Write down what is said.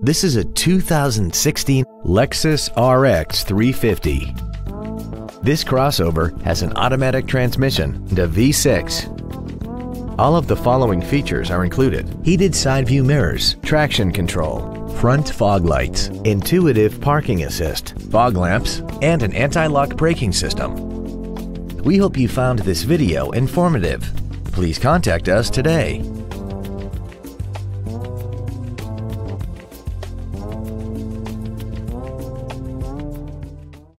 This is a 2016 Lexus RX 350. This crossover has an automatic transmission and a V6. All of the following features are included: heated side view mirrors, traction control, front fog lights, intuitive parking assist, fog lamps, and an anti-lock braking system. We hope you found this video informative. Please contact us today.